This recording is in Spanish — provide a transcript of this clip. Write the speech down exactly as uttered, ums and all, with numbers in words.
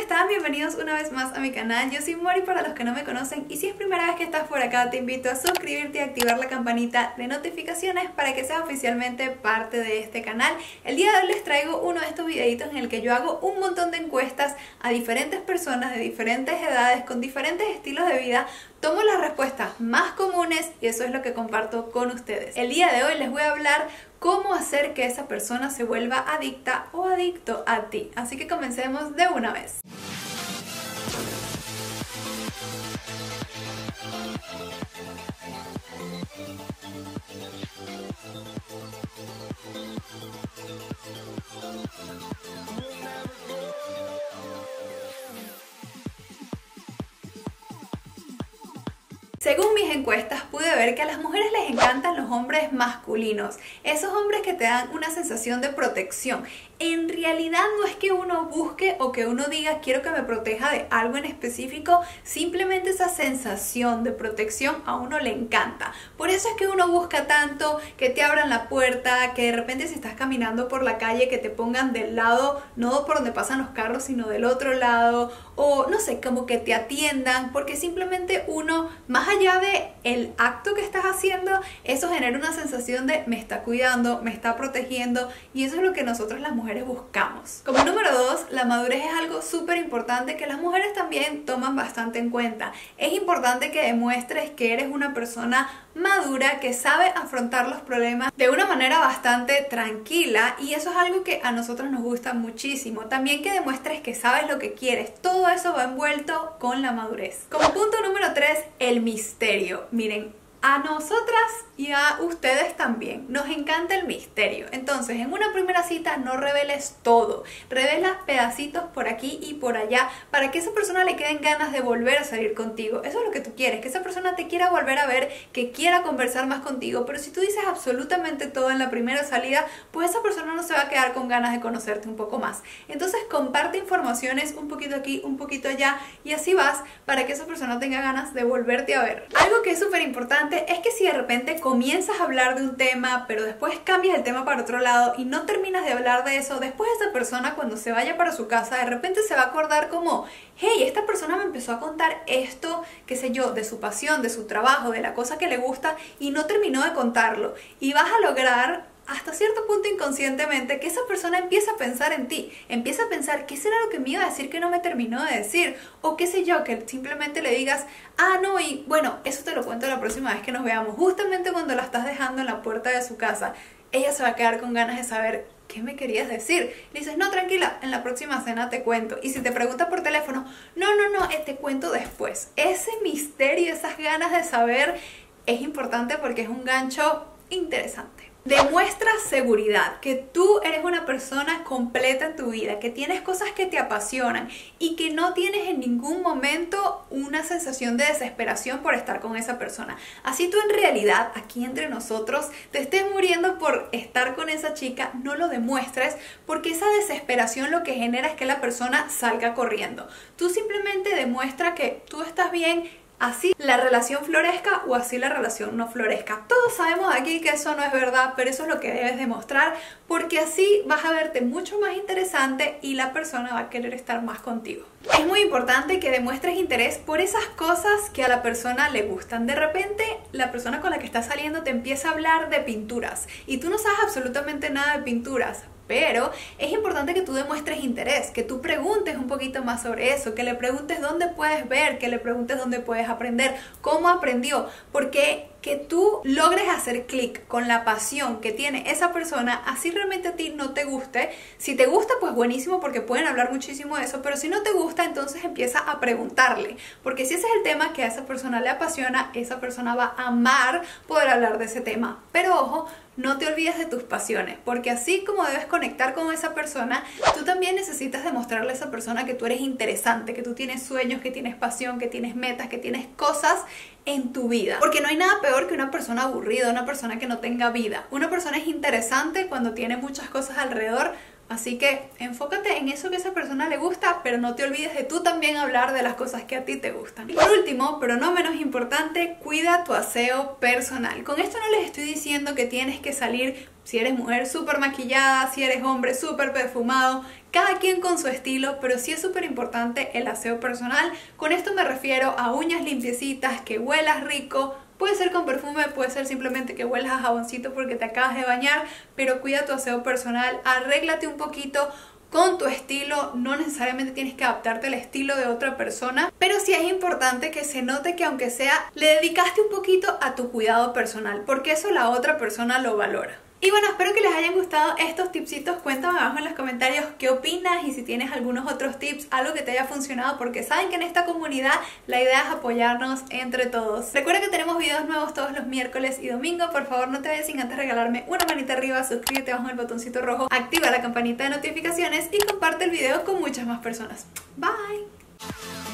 están? Bienvenidos una vez más a mi canal. Yo soy Mori para los que no me conocen y si es primera vez que estás por acá te invito a suscribirte y activar la campanita de notificaciones para que seas oficialmente parte de este canal. El día de hoy les traigo uno de estos videitos en el que yo hago un montón de encuestas a diferentes personas de diferentes edades con diferentes estilos de vida. Tomo las respuestas más comunes y eso es lo que comparto con ustedes. El día de hoy les voy a hablar cómo hacer que esa persona se vuelva adicta o adicto a ti. Así que comencemos de una vez. Según mis encuestas pude ver que a las mujeres les encantan los hombres masculinos, esos hombres que te dan una sensación de protección. En realidad no es que uno busque o que uno diga quiero que me proteja de algo en específico, simplemente esa sensación de protección a uno le encanta. Por eso es que uno busca tanto que te abran la puerta, que de repente si estás caminando por la calle que te pongan del lado, no por donde pasan los carros, sino del otro lado, o no sé, como que te atiendan, porque simplemente uno, más allá de el acto que estás haciendo, eso genera una sensación de me está cuidando, me está protegiendo, y eso es lo que nosotros las mujeres buscamos. Como número dos, la madurez es algo súper importante que las mujeres también toman bastante en cuenta. Es importante que demuestres que eres una persona madura, que sabe afrontar los problemas de una manera bastante tranquila, y eso es algo que a nosotros nos gusta muchísimo. También que demuestres que sabes lo que quieres. Todo eso va envuelto con la madurez. Como punto número tres, el misterio. Miren, a nosotras y a ustedes también nos encanta el misterio. Entonces, en una primera cita no reveles todo. Revela pedacitos por aquí y por allá para que a esa persona le queden ganas de volver a salir contigo. Eso es lo que tú quieres, que esa persona te quiera volver a ver, que quiera conversar más contigo. Pero si tú dices absolutamente todo en la primera salida, pues esa persona no se va a quedar con ganas de conocerte un poco más. Entonces, comparte informaciones un poquito aquí, un poquito allá, y así vas para que esa persona tenga ganas de volverte a ver. Algo que es súper importante es que si de repente comienzas a hablar de un tema, pero después cambias el tema para otro lado y no terminas de hablar de eso, después esa persona cuando se vaya para su casa de repente se va a acordar como, hey, esta persona me empezó a contar esto, qué sé yo, de su pasión, de su trabajo, de la cosa que le gusta y no terminó de contarlo. Y vas a lograr hasta cierto punto inconscientemente que esa persona empieza a pensar en ti, empieza a pensar qué será lo que me iba a decir que no me terminó de decir, o qué sé yo, que simplemente le digas, ah no, y bueno, eso te lo cuento la próxima vez que nos veamos. Justamente cuando la estás dejando en la puerta de su casa, ella se va a quedar con ganas de saber ¿qué me querías decir? Le dices, no, tranquila, en la próxima cena te cuento. Y si te pregunta por teléfono, no, no, no, eh, te cuento después. Ese misterio, esas ganas de saber es importante porque es un gancho interesante. Demuestra seguridad, que tú eres una persona completa en tu vida, que tienes cosas que te apasionan y que no tienes en ningún momento una sensación de desesperación por estar con esa persona. Así tú en realidad, aquí entre nosotros, te estés muriendo por estar con esa chica, no lo demuestres porque esa desesperación lo que genera es que la persona salga corriendo. Tú simplemente demuestra que tú estás bien, así la relación florezca o así la relación no florezca. Todos sabemos aquí que eso no es verdad, pero eso es lo que debes demostrar porque así vas a verte mucho más interesante y la persona va a querer estar más contigo. Es muy importante que demuestres interés por esas cosas que a la persona le gustan. De repente la persona con la que estás saliendo te empieza a hablar de pinturas y tú no sabes absolutamente nada de pinturas. Pero es importante que tú demuestres interés, que tú preguntes un poquito más sobre eso, que le preguntes dónde puedes ver, que le preguntes dónde puedes aprender, cómo aprendió, porque que tú logres hacer clic con la pasión que tiene esa persona, así realmente a ti no te guste. Si te gusta, pues buenísimo porque pueden hablar muchísimo de eso, pero si no te gusta, entonces empieza a preguntarle, porque si ese es el tema que a esa persona le apasiona, esa persona va a amar poder hablar de ese tema. Pero ojo, no te olvides de tus pasiones, porque así como debes conectar con esa persona, tú también necesitas demostrarle a esa persona que tú eres interesante, que tú tienes sueños, que tienes pasión, que tienes metas, que tienes cosas en tu vida. Porque no hay nada peor que una persona aburrida, una persona que no tenga vida. Una persona es interesante cuando tiene muchas cosas alrededor. Así que enfócate en eso que a esa persona le gusta, pero no te olvides de tú también hablar de las cosas que a ti te gustan. Y por último, pero no menos importante, cuida tu aseo personal. Con esto no les estoy diciendo que tienes que salir Si eres mujer, súper maquillada, si eres hombre, súper perfumado, cada quien con su estilo, pero sí es súper importante el aseo personal. Con esto me refiero a uñas limpiecitas, que huelas rico. Puede ser con perfume, puede ser simplemente que huelas a jaboncito porque te acabas de bañar, pero cuida tu aseo personal, arréglate un poquito con tu estilo. No necesariamente tienes que adaptarte al estilo de otra persona, pero sí es importante que se note que aunque sea, le dedicaste un poquito a tu cuidado personal, porque eso la otra persona lo valora. Y bueno, espero que les hayan gustado estos tipsitos. Cuéntame abajo en los comentarios qué opinas y si tienes algunos otros tips, algo que te haya funcionado, porque saben que en esta comunidad la idea es apoyarnos entre todos. Recuerda que tenemos videos nuevos todos los miércoles y domingo. Por favor, no te vayas sin antes regalarme una manita arriba, suscríbete abajo en el botoncito rojo, activa la campanita de notificaciones y comparte el video con muchas más personas. Bye.